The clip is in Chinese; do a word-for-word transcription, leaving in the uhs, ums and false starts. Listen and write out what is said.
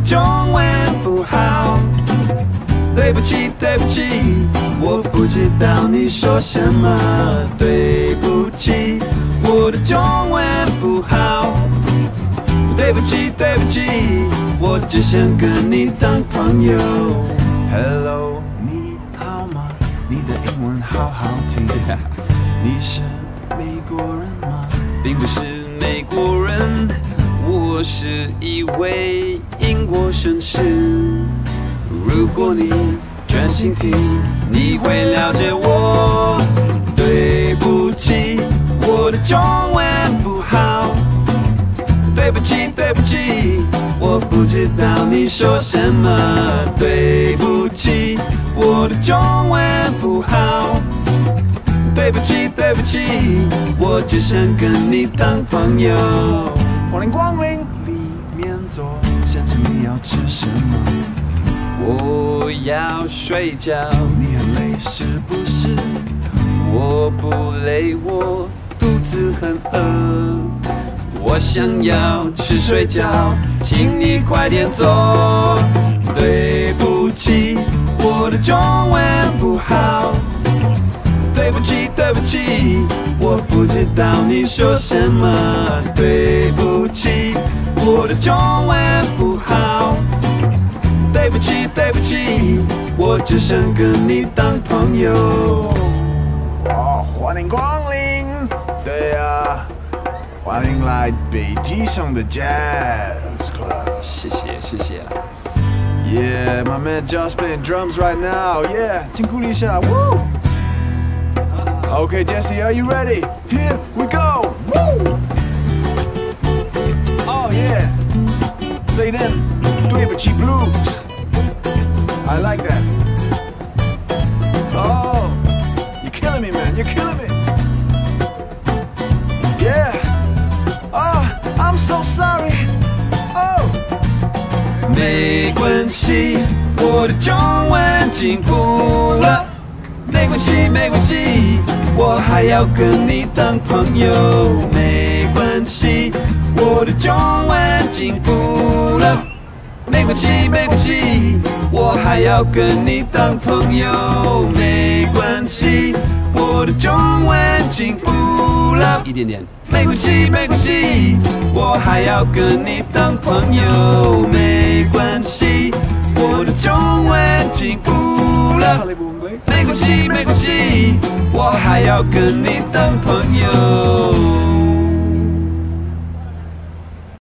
中文不好。对不起，对不起，我不知道你说什么。对不起，我的中文不好。对不起，对不起，我只想跟你当朋友。Hello， 你好吗？你的英文好好听。你是美国人吗？并不是美国人，我是一位英国绅士。如果你专心听，你会了解我。对不起，我的中文不好。对不起，对不起，我不知道你说什么。对不起，我的中文不好。对不起，对不起，我只想跟你当朋友。欢迎光临，里面坐，想想你要吃什么？我要睡觉，你很累是不是？我不累，我肚子很饿。我想要吃水饺，请你快点做。对不起，我的中文不好。对不起，对不起，我不知道你说什么。对不起，我的中文不好。对不起，对不起，我只想跟你当朋友。哦，欢迎光临。对啊，欢迎来北极熊的 Jazz Club。谢谢，谢谢。Yeah, my man Josh playing drums right now. Yeah， 请鼓励一下。Woo! Okay, Jesse, are you ready? Here we go. Woo! Oh yeah, play them 对不起 blues. I like that. Oh, you're killing me, man. You're killing me. Yeah. Oh, I'm so sorry. Oh. 没关系，我的中文进步了。没关系，没关系，我还要跟你当朋友。没关系，我的中文进步了。没关系，没关系，我还要跟你当朋友。没关系，我的中文进步了一点点。没关系，没关系，我还要跟你当朋友。没关系，我的中文进步了。没关系，没关系，我还要跟你当朋友。